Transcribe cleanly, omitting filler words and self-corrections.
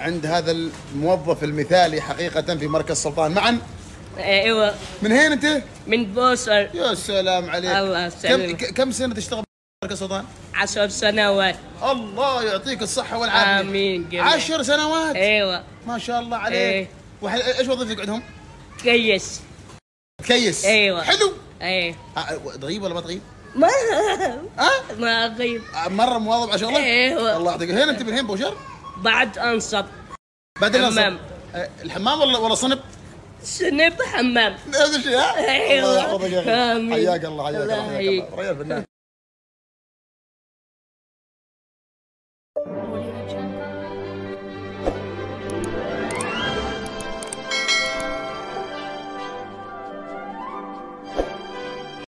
عند هذا الموظف المثالي حقيقة في مركز سلطان معا. ايوه. من هين انت؟ من بوصل. يا سلام عليك. الله يسلمك. كم سنة تشتغل مركز سلطان؟ 10 سنوات. الله يعطيك الصحة والعافية. امين. 10 سنوات. ايوه ما شاء الله عليك. ايه. ايش وظيفتك عندهم؟ كيس. كيس. ايوه. حلو. ايه. تغيب ولا ما تغيب؟ ما ها؟ ما اغيب. مرة مواظب على شغلك؟ ايوه. الله يعطيك. هنا انت من هين بوشر؟ بعد انصب. بعد حمام. الحمام ولا صنب؟ سنب حمام. نفس الشيء ها؟ ايوه. الله يحفظك يا اخي. آمين. حياك الله حياك الله الله حياك الله. ريال فنان.